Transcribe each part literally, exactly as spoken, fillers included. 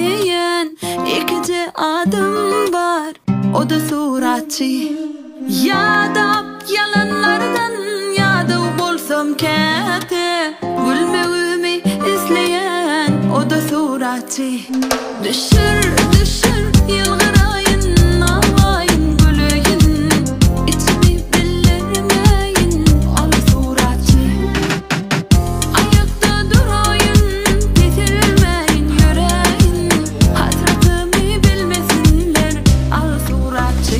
izleyen ikinci adım var, o da suratçı. Yadap yalanlardan yadı bolsam kete, gülmeğimi izleyen o da suratçı. Düşür düşür yılgırayın, ağlayın güleyin, içimi bilirmeyin al suratçı. Ayakta durayın, titirmeyin yüreğin, hasretimi bilmesinler al suratçı.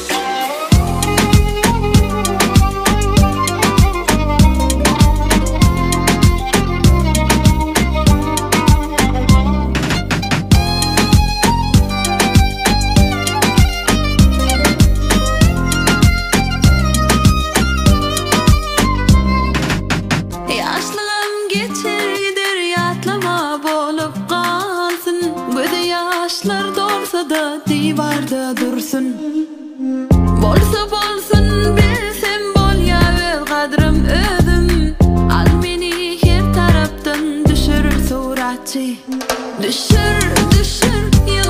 Yaşlığım geçirdir, yatlama bolup kalsın. Göze yaşlar dolsa da divarda dursun. Bolsa bolsun bilsem bol ya öz kadrım özüm. Al beni her taraftan düşürür suratçı. Düşür düşür